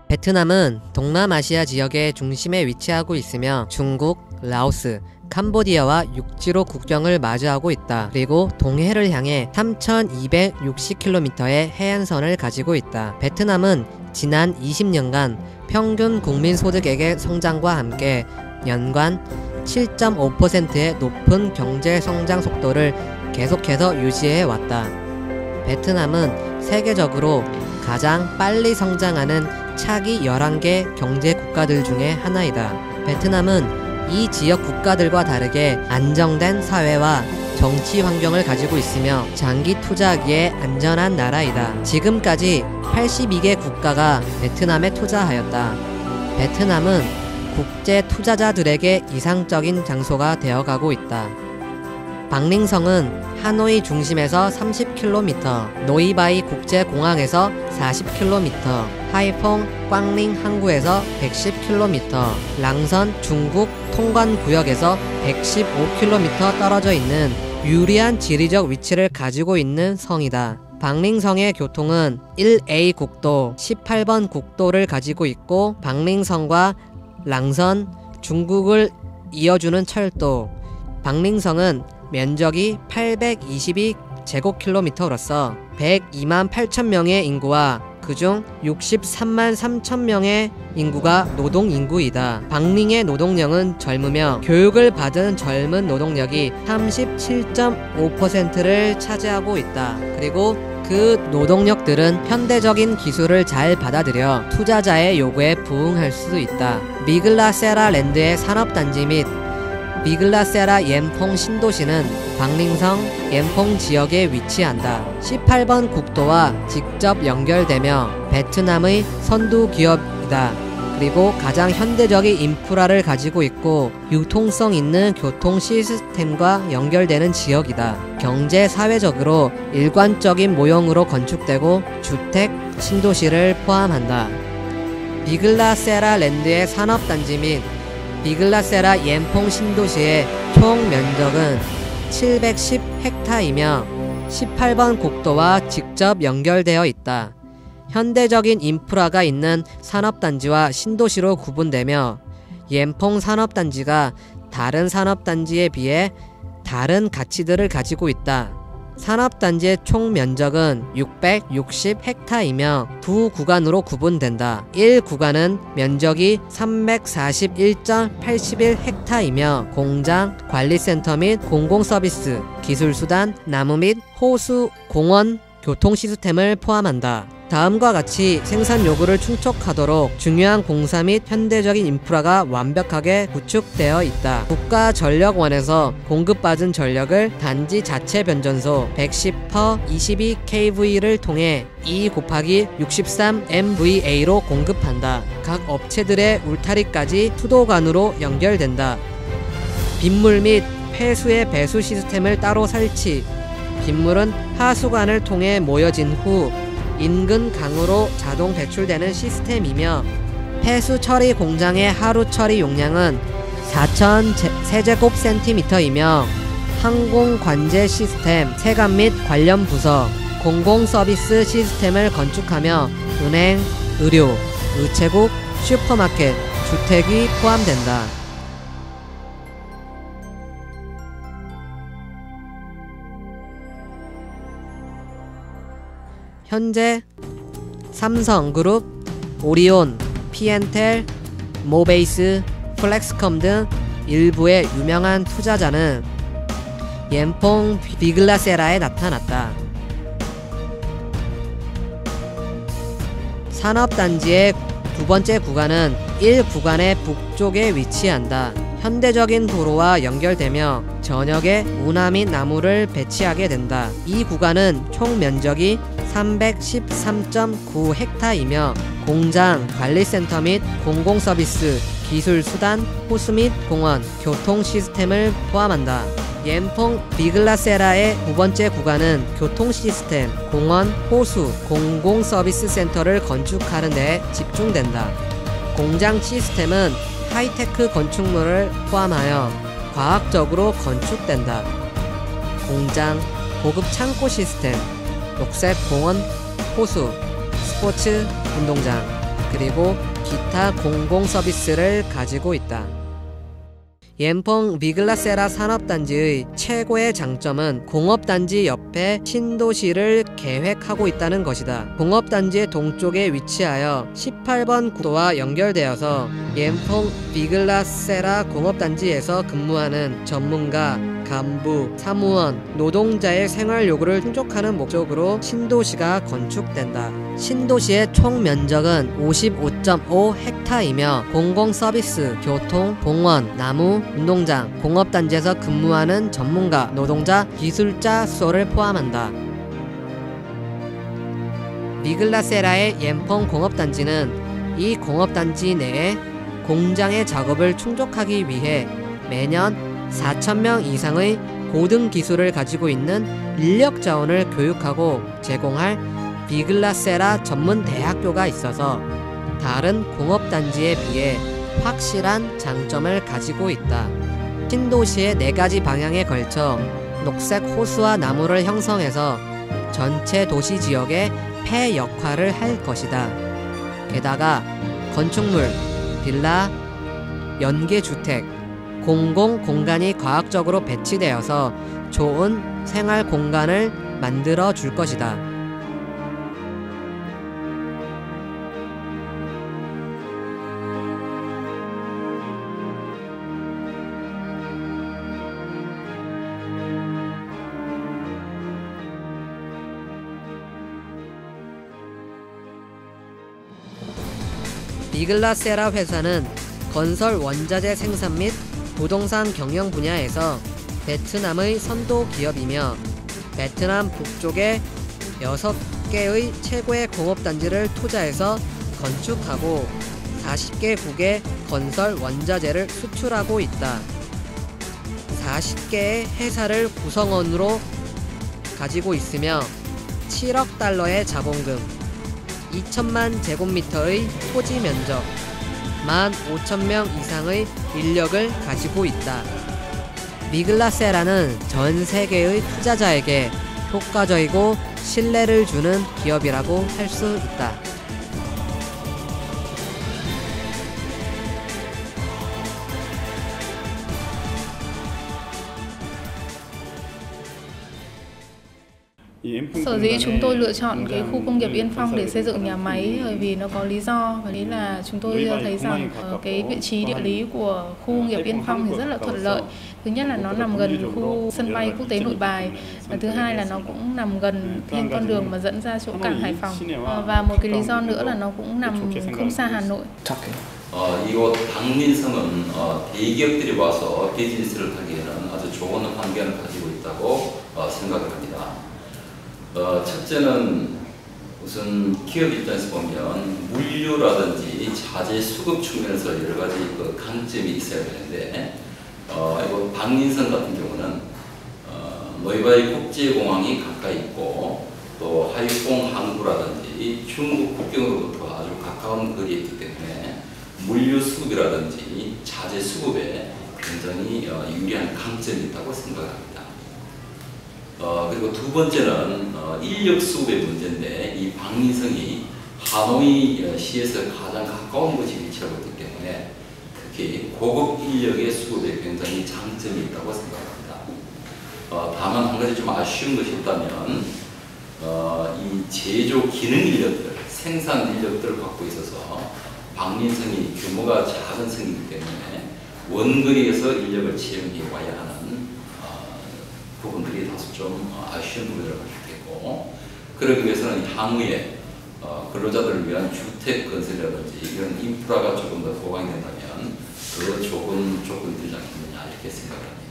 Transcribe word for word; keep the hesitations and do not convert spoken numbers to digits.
베트남은 동남아시아 지역의 중심에 위치하고 있으며 중국, 라오스, 캄보디아와 육지로 국경을 마주하고 있다. 그리고 동해를 향해 삼천이백육십 킬로미터의 해안선을 가지고 있다. 베트남은 지난 이십 년간 평균 국민소득액의 성장과 함께 연간 칠 점 오 퍼센트의 높은 경제 성장 속도를 계속해서 유지해 왔다. 베트남은 세계적으로 가장 빨리 성장하는 차기 열한 개 경제 국가들 중에 하나이다. 베트남은 이 지역 국가들과 다르게 안정된 사회와 정치 환경을 가지고 있으며 장기 투자하기에 안전한 나라이다. 지금까지 팔십이 개 국가가 베트남에 투자하였다. 베트남은 국제 투자자들에게 이상적인 장소가 되어가고 있다. 박링성은 하노이 중심에서 삼십 킬로미터, 노이바이 국제공항에서 사십 킬로미터, 하이퐁 꽝링 항구에서 백십 킬로미터, 랑선 중국 통관구역에서 백십오 킬로미터 떨어져 있는 유리한 지리적 위치를 가지고 있는 성이다. 박링성의 교통은 일 에이 국도, 십팔 번 국도를 가지고 있고 박링성과 랑선, 중국을 이어주는 철도. 박링성은 면적이 팔백이십이 제곱킬로미터로서 백이만 팔천 명의 인구와 그중 육십삼만 삼천 명의 인구가 노동인구이다. 박링의 노동력은 젊으며 교육을 받은 젊은 노동력이 삼십칠 점 오 퍼센트를 차지하고 있다. 그리고 그 노동력들은 현대적인 기술을 잘 받아들여 투자자의 요구에 부응할 수 있다. 미글라세라 랜드의 산업단지 및 미글라세라 옌퐁 신도시는 박링성 옌퐁 지역에 위치한다. 십팔 번 국도와 직접 연결되며 베트남의 선두 기업이다. 그리고 가장 현대적인 인프라를 가지고 있고 유통성 있는 교통 시스템과 연결되는 지역이다. 경제 사회적으로 일관적인 모형으로 건축되고 주택 신도시를 포함한다. 미글라세라 랜드의 산업단지 및 미글라세라 옌퐁 신도시의 총 면적은 칠백십 헥타르이며 십팔 번 국도와 직접 연결되어 있다. 현대적인 인프라가 있는 산업단지와 신도시로 구분되며 옌퐁 산업단지가 다른 산업단지에 비해 다른 가치들을 가지고 있다. 산업단지의 총 면적은 육백육십 헥타르이며 두 구간으로 구분된다. 일 구간은 면적이 삼백사십일 점 팔일 헥타르이며 공장, 관리센터 및 공공서비스, 기술수단, 나무 및 호수, 공원, 교통 시스템을 포함한다. 다음과 같이 생산 요구를 충족하도록 중요한 공사 및 현대적인 인프라가 완벽하게 구축되어 있다. 국가전력원에서 공급받은 전력을 단지 자체 변전소 백십 퍼 이십이 케이브이를 통해 이 곱하기 육십삼 엠브이에이로 공급한다. 각 업체들의 울타리까지 수도관으로 연결된다. 빗물 및 폐수의 배수 시스템을 따로 설치. 빗물은 하수관을 통해 모여진 후 인근 강으로 자동 배출되는 시스템이며 폐수 처리 공장의 하루 처리 용량은 사천 세제곱센티미터이며 항공 관제 시스템, 세관 및 관련 부서, 공공 서비스 시스템을 건축하며 은행, 의료, 우체국, 슈퍼마켓, 주택이 포함된다. 현재 삼성그룹, 오리온, 피엔텔, 모베이스, 플렉스컴 등 일부의 유명한 투자자는 옌퐁 미글라세라에 나타났다. 산업단지의 두 번째 구간은 일 구간의 북쪽에 위치한다. 현대적인 도로와 연결되며 저녁에 운하 및 나무를 배치하게 된다. 이 구간은 총 면적이 삼백십삼 점 구 헥타르이며 공장, 관리센터 및 공공서비스, 기술수단, 호수 및 공원, 교통 시스템을 포함한다. 옌퐁 미글라세라의 두 번째 구간은 교통 시스템, 공원, 호수, 공공서비스 센터를 건축하는 데 집중된다. 공장 시스템은 하이테크 건축물을 포함하여 과학적으로 건축된다. 공장, 고급 창고 시스템, 녹색 공원, 호수, 스포츠 운동장, 그리고 기타 공공 서비스를 가지고 있다. 옌펑 비글라세라 산업단지의 최고의 장점은 공업단지 옆에 신도시를 계획하고 있다는 것이다. 공업단지의 동쪽에 위치하여 십팔 번 국도와 연결되어서 옌펑 비글라세라 공업단지에서 근무하는 전문가, 간부, 사무원, 노동자의 생활 요구를 충족하는 목적으로 신도시가 건축된다. 신도시의 총 면적은 오십오 점 오 헥타르이며 공공서비스, 교통, 공원, 나무, 운동장, 공업단지에서 근무하는 전문가, 노동자, 기술자 수를 포함한다. 비글라세라의 옌펑 공업단지는 이 공업단지 내에 공장의 작업을 충족하기 위해 매년 사천 명 이상의 고등 기술을 가지고 있는 인력 자원을 교육하고 제공할 비글라세라 전문 대학교가 있어서 다른 공업단지에 비해 확실한 장점을 가지고 있다. 신도시의 네 가지 방향에 걸쳐 녹색 호수와 나무를 형성해서 전체 도시 지역의 폐 역할을 할 것이다. 게다가 건축물, 빌라, 연계주택, 공공 공간이 과학적으로 배치되어서 좋은 생활 공간을 만들어 줄 것이다. 비글라세라 회사는 건설 원자재 생산 및 부동산 경영 분야에서 베트남의 선도 기업이며 베트남 북쪽에 여섯 개의 최고의 공업단지를 투자해서 건축하고 사십 개국의 건설 원자재를 수출하고 있다. 사십 개의 회사를 구성원으로 가지고 있으며 칠억 달러의 자본금, 이천만 제곱미터의 토지 면적, 만 오천 명 이상의 인력을 가지고 있다. 비글라세라는 전 세계의 투자자에게 효과적이고 신뢰를 주는 기업이라고 할 수 있다. Sở dĩ chúng tôi lựa chọn cái khu công nghiệp Yên Phong để xây dựng nhà máy bởi vì nó có lý do, và lý là chúng tôi thấy rằng cái vị trí địa lý của khu công nghiệp Yên Phong thì rất là thuận lợi. Thứ nhất là nó nằm gần khu sân bay quốc tế Nội Bài, và thứ hai là nó cũng nằm gần thiên con đường mà dẫn ra chỗ cảng Hải Phòng, và một cái lý do nữa là nó cũng nằm không xa Hà Nội. 어, 이곳 박민성은 어, 대기업들이 와서 비즈니스를 하기에는 아주 좋은 환경을 가지고 있다고 어, 생각을 합니다. 어, 첫째는 우선 기업 입장에서 보면 물류라든지 자재 수급 측면에서 여러 가지 그 강점이 있어야 되는데, 어, 이곳 박민성 같은 경우는 어, 노이바이 국제공항이 가까이 있고 또 하이퐁 항구라든지 중국 국경으로부터 아주 가까운 거리에 있기 때문에 물류 수급이라든지 자재 수급에 굉장히 어, 유리한 강점이 있다고 생각합니다. 어, 그리고 두 번째는 어, 인력 수급의 문제인데, 이 박민성이 하노이 시에서 가장 가까운 곳에 위치하고 있기 때문에 특히 고급 인력의 수급에 굉장히 장점이 있다고 생각합니다. 어, 다만 한 가지 좀 아쉬운 것이 있다면 어, 이 제조 기능 인력들, 생산 인력들을 갖고 있어서 박민성이 규모가 작은 성이기 때문에 원거리에서 인력을 채용해 와야 하는 어, 부분들이 다소 좀 아쉬운 부분이라고 할 수 있겠고, 그러기 위해서는 향후에 어, 근로자들을 위한 주택 건설이라든지 이런 인프라가 조금 더 보강이 된다면 더 좋은 조건이 되지 않겠느냐 이렇게 생각합니다.